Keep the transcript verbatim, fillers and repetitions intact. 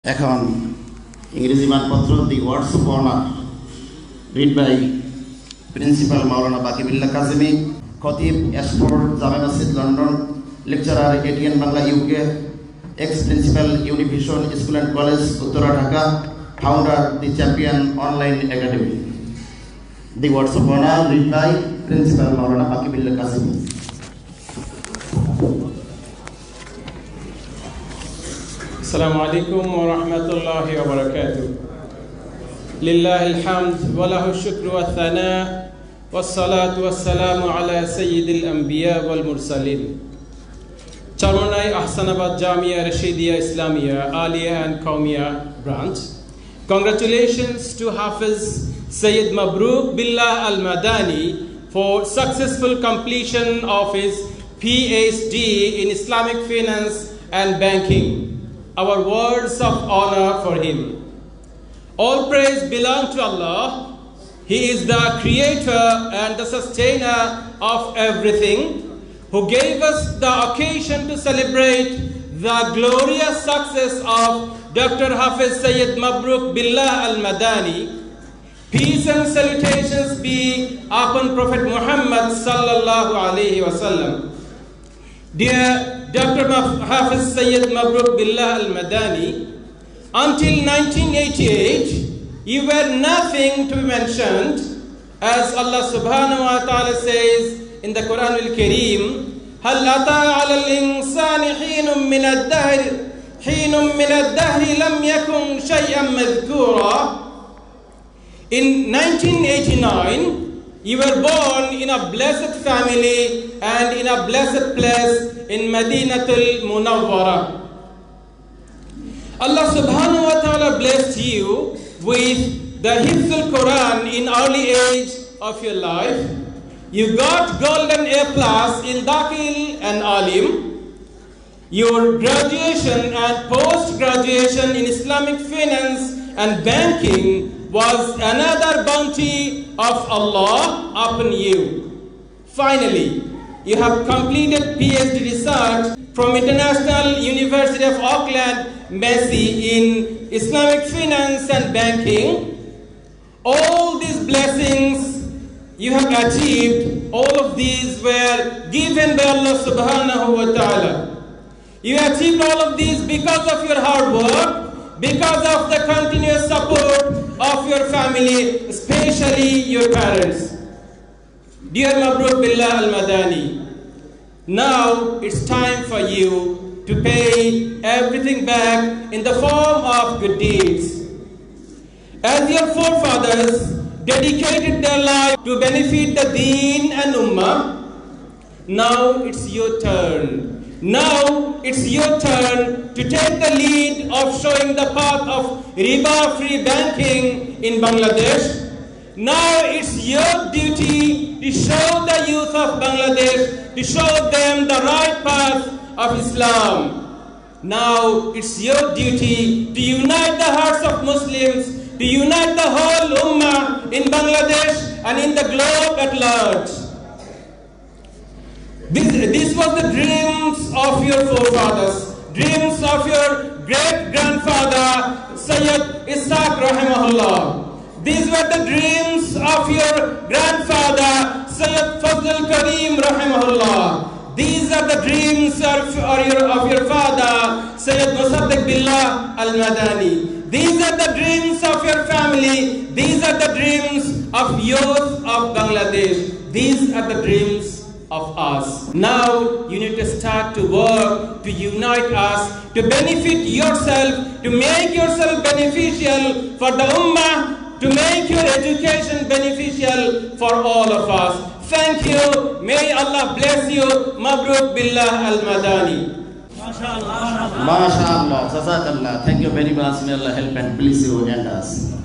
এখন ইংরেজি মানপত্র the words of honour read by principal Maulana Bakibullah Kazemi, খতিব Ashford Jame Masjid London, lecturer ATN Bangla UK, ex principal Univision school and college Uttara Dhaka, founder the champion online academy. The words of honour read by principal Maulana Bakibullah Kazemi. السلام عليكم ورحمة الله وبركاته. لله الحمد وله الشكر والثناء والصلاة والسلام على سيد الأنبياء والمرسلين. Charmanai Ahsanabad Jamia Rashidia Islamia Alia and Qawmiya branch. Congratulations to Hafiz Sayyid Mabruk Billah Al-Madani for successful completion of his PhD in Islamic Finance and Banking. Our words of honor for him. All praise belong to Allah. He is the creator and the sustainer of everything, who gave us the occasion to celebrate the glorious success of Doctor Hafiz Sayyid Mabruk Billah Al-Madani. Peace and salutations be upon Prophet Muhammad sallallahu alaihi wasallam. Dear Doctor Hafiz Sayyid Mabruk Billah Al-Madani, until nineteen eighty-eight, you were nothing to be mentioned, as Allah subhanahu wa ta'ala says in the Quran al-Kareem, هَلْ أَتَى عَلَى الْإِنسَانِ حِينٌ مِّنَ الدَّهْرِ حِينٌ مِّنَ الدَّهْرِ لَمْ يَكُنْ شَيْئًا مَذْكُورًا. In nineteen eighty-nine, you were born in a blessed family and in a blessed place in Madinatul Munawwara. Allah subhanahu wa ta'ala blessed you with the Hifzul Quran in early age of your life. You got golden A plus in Dakhil and Alim. Your graduation and post-graduation in Islamic Finance and Banking was another bounty of Allah upon you. Finally, you have completed PhD research from International University of Auckland, Massey in Islamic Finance and Banking. All these blessings you have achieved, all of these were given by Allah subhanahu wa ta'ala. You achieved all of these because of your hard work, because of the continuous support of your family, especially your parents. Dear Mabruk Billah Al-Madani, now it's time for you to pay everything back in the form of good deeds. As your forefathers dedicated their life to benefit the Deen and Ummah, now it's your turn. Now it's your turn to take the lead of showing the path of riba-free banking in Bangladesh. Now it's your duty to show the youth of Bangladesh, to show them the right path of Islam. Now it's your duty to unite the hearts of Muslims, to unite the whole Ummah in Bangladesh and in the globe at large. This, this was the dreams of your forefathers, dreams of your great-grandfather, Sayyid Ishaq Rahimahullah. These were the dreams of your grandfather, Sayyid Fazl Karim Rahimahullah. These are the dreams of, of, your, of your father, Sayyid Musaddiq Billah Al-Madani. These are the dreams of your family. These are the dreams of youth of Bangladesh. These are the dreams of us. Now you need to start to work to unite us, to benefit yourself, to make yourself beneficial for the Ummah, to make your education beneficial for all of us. Thank you. May Allah bless you. Mabruk Billah Al-Madani. MashaAllah. MashaAllah. Jazakallah. Thank you very much. May Allah help and bless you and us.